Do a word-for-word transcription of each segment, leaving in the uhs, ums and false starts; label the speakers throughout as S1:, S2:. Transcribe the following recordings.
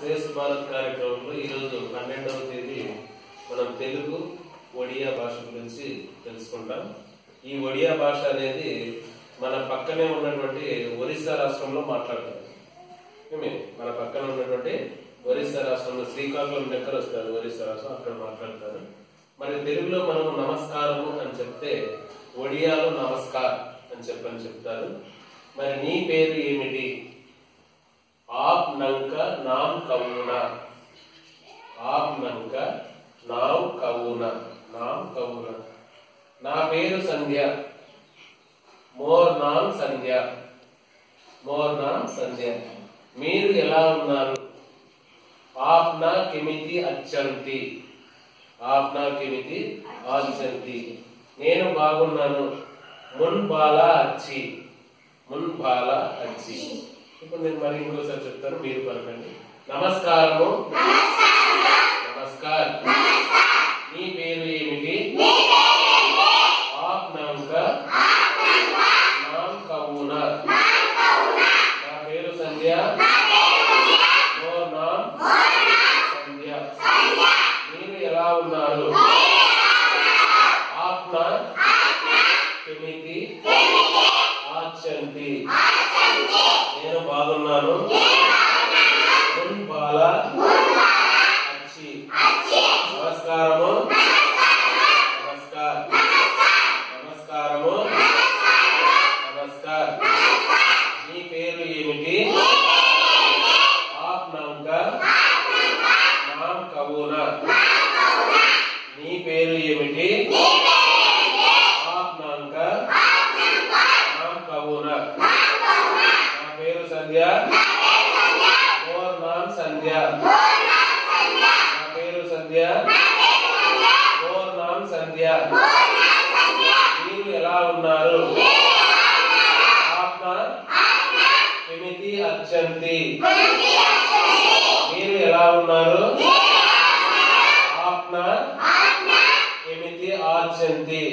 S1: శ్రేష్ఠ భారత్ కార్యక్రమంలో ఈరోజు పన్నెండవ తేదీ మనం తెలుగు ఒడియా భాష గురించి తెలుసుకుంటాం. ఈ ఒడియా భాష అనేది మన పక్కనే ఉన్నటువంటి ఒరిస్సా రాష్ట్రంలో మాట్లాడతారు. మన పక్కన ఉన్నటువంటి ఒరిస్సా రాష్ట్రంలో శ్రీకాకుళం దగ్గర వస్తారు. ఒరిస్సా రాష్ట్రం అక్కడ మాట్లాడతారు. మరి తెలుగులో మనం నమస్కారము అని చెప్తే ఒడియాలో నమస్కార్ అని చెప్పని చెప్తారు. మరి నీ పేరు ఏమిటి? ఆప్ నంక నామ్ కవునా. ఆప్ నంక నామ్ కవునా. నామ్ కవునా. నా పేరు సంధ్య. మోర్ నామ్ సంధ్య. మోర్ నామ్ సంధ్య. మీరు ఎలా ఉన్నారు? ఆప్నా కిమితి అచ్చంతి. ఆప్నా కిమితి అచ్చంతి. నేను బాగున్నాను. మున్ బాలా అచ్చి. మున్ బాలా అచ్చి. ఇప్పుడు నేను మరి ఇంకోసారి చెప్తాను, మీరు పలకండి. నమస్కారము. నమస్కార్. నీ పేరు ఏమిటి? ఆప్ నంక నామ్ కవునా. నా పేరు సంధ్య. మోర్ నామ్ సంధ్య. మీరు ఎలా ఉన్నారు? ఆప్నా కిమితి ఆచంతి. నేను బాగున్నాను. మున్ బాలా అచ్చి. నమస్కారము. నమస్కార్. నమస్కారము. నమస్కార్. నీ పేరు ఏమిటి? ఆప్ నంక నామ్ కవునా. నీ పేరు ఏమిటి? ఆప్ నంక నామ్ కవునా. నా పేరు సంధ్య. మోర్ నామ్ సంధ్య. నా పేరు సంధ్య. మోర్ నామ్ సంధ్య. మీరు ఎలా ఉన్నారు? ఆప్నా కిమితి అచ్చంతి. మీరు ఎలా ఉన్నారు? ఆప్నా కిమితి ఆచంతి.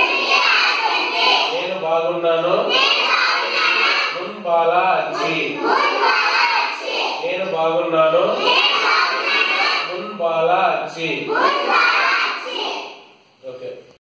S1: నేను బాగున్నాను. మున్ బాలా అచ్చి. నేను బాగున్నాను. మున్ బాలా అచ్చి. ఓకే.